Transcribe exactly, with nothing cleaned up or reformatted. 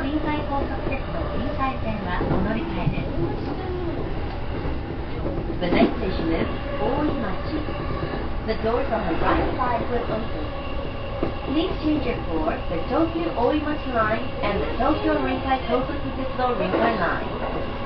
臨海高速鉄道臨海線はお乗り換えです。The next station is Oimachi. The doors on the right side will open. Please change it for the Tokyo Oimachi Line and the Tokyo Rinkai Tohoku鉄道Rinkai Line.